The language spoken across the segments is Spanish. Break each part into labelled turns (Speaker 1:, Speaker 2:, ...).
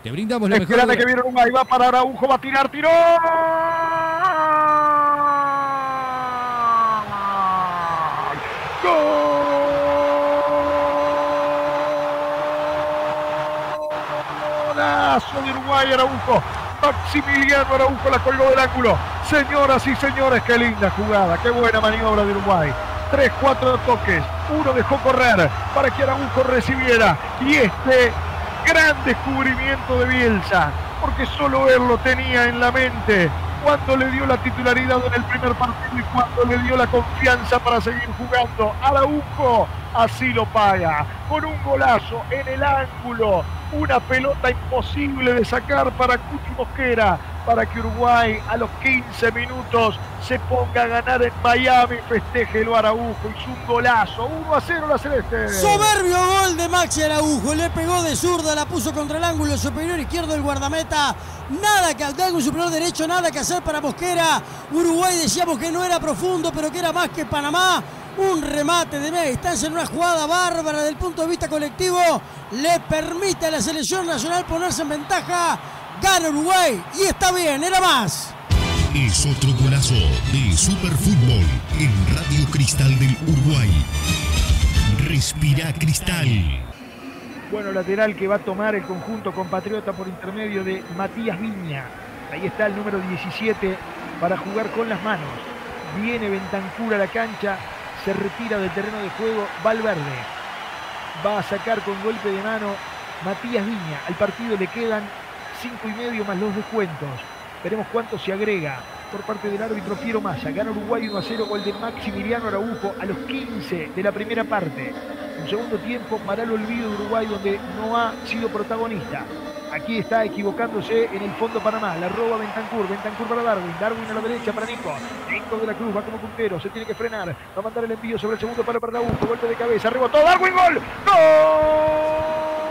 Speaker 1: Te brindamos la mejor.
Speaker 2: Espérate que viene Uruguay, va para Araujo, va a tirar, tiró. Golazo de Uruguay, Araujo. Maximiliano Araujo la colgó del ángulo. Señoras y señores, qué linda jugada, qué buena maniobra de Uruguay. 3, 4 toques, uno dejó correr para que Araujo recibiera. Y este gran descubrimiento de Bielsa, porque solo él lo tenía en la mente cuando le dio la titularidad en el primer partido y cuando le dio la confianza para seguir jugando. Araujo así lo paga, con un golazo en el ángulo, una pelota imposible de sacar para Cuti Mosquera, para que Uruguay a los 15 minutos se ponga a ganar en Miami, festéjelo Araujo, hizo un golazo, 1-0 la Celeste.
Speaker 3: Soberbio gol de Maxi Araujo, le pegó de zurda, la puso contra el ángulo superior izquierdo del guardameta, nada que al ángulo superior derecho, nada que hacer para Mosquera. Uruguay decíamos que no era profundo, pero que era más que Panamá. Un remate de media distancia en una jugada bárbara desde el punto de vista colectivo, le permite a la selección nacional ponerse en ventaja. Gana Uruguay y está bien, era más.
Speaker 4: Es otro golazo de Superfútbol en Radio Cristal del Uruguay. Respira Cristal.
Speaker 2: Bueno, lateral que va a tomar el conjunto compatriota por intermedio de Matías Viña. Ahí está el número 17 para jugar con las manos. Viene Bentancur a la cancha, se retira del terreno de juego Valverde. Va a sacar con golpe de mano Matías Viña. Al partido le quedan 5,5 más los descuentos. Veremos cuánto se agrega por parte del árbitro Piero Massa. Gana Uruguay 1-0, gol de Maximiliano Araujo a los 15 de la primera parte. Un segundo tiempo para el olvido de Uruguay, donde no ha sido protagonista. Aquí está equivocándose en el fondo Panamá. La roba Bentancur. Bentancur para Darwin. Darwin a la derecha para Nico. Nico de la Cruz va como puntero. Se tiene que frenar. Va a mandar el envío sobre el segundo palo para Araujo. Golpe de cabeza. Rebotó Darwin. ¡Gol! ¡Gol!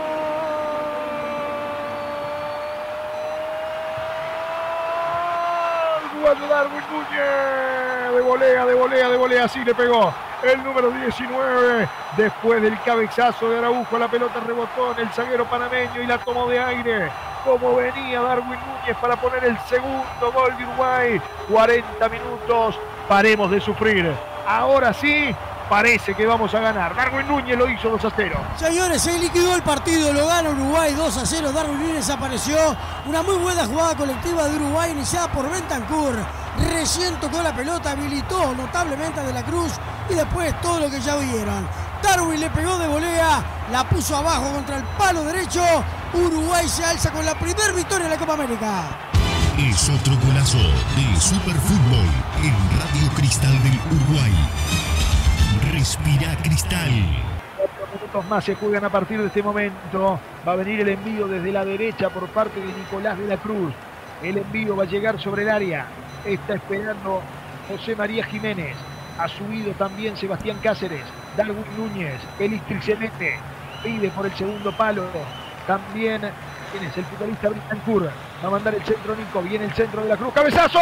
Speaker 2: Darwin Núñez, de volea, así le pegó el número 19, después del cabezazo de Araujo, la pelota rebotó en el zaguero panameño y la tomó de aire, como venía Darwin Núñez para poner el segundo gol de Uruguay. 40 minutos, paremos de sufrir, ahora sí, parece que vamos a ganar. Darwin Núñez lo hizo 2-0.
Speaker 3: Señores, se liquidó el partido, lo gana Uruguay 2-0. Darwin Núñez apareció. Una muy buena jugada colectiva de Uruguay iniciada por Bentancur. Recién tocó la pelota, habilitó notablemente a De la Cruz y después todo lo que ya vieron. Darwin le pegó de volea, la puso abajo contra el palo derecho. Uruguay se alza con la primera victoria en la Copa América.
Speaker 4: Es otro golazo de Superfútbol en Radio Cristal del Uruguay. Respira Cristal.
Speaker 2: 4 minutos más se juegan a partir de este momento. Va a venir el envío desde la derecha por parte de Nicolás de la Cruz. El envío va a llegar sobre el área. Está esperando José María Jiménez. Ha subido también Sebastián Cáceres. Darwin Núñez. Pelistri se mete. Pide por el segundo palo. También, ¿quién es? El futbolista Bentancur. Va a mandar el centro Nico. Viene el centro de la Cruz. ¡Cabezazo!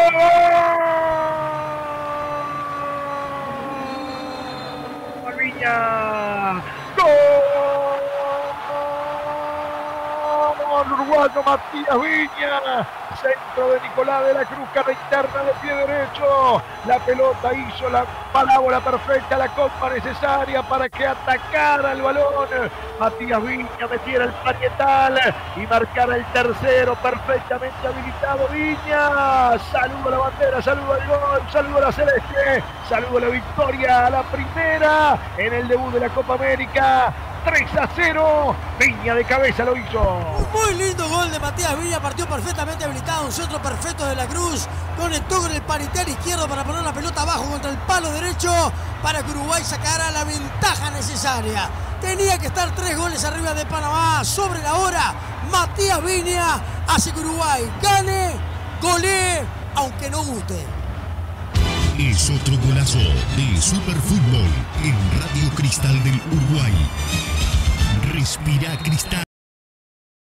Speaker 2: Viña. ¡Gol! Uruguayo Matías Viña. Centro de Nicolás de la Cruz, cara interna de pie derecho. La pelota hizo la parábola perfecta, la copa necesaria para que atacara el balón. Matías Viña metiera el parietal y marcara el tercero, perfectamente habilitado Viña. Saludo a la bandera, saludo al gol, saludo a la Celeste, saludo a la victoria, a la primera en el debut de la Copa América. 3-0, Viña de cabeza lo hizo.
Speaker 3: Un muy lindo gol de Matías Viña, partió perfectamente habilitado, un centro perfecto de la Cruz, conectó con el parietal izquierdo para poner la pelota abajo contra el palo derecho para que Uruguay sacara la ventaja necesaria. Tenía que estar 3 goles arriba de Panamá sobre la hora. Matías Viña hace que Uruguay gane, golee, aunque no guste.
Speaker 4: Es otro golazo de Superfútbol en Radio Cristal del Uruguay. Respira Cristal.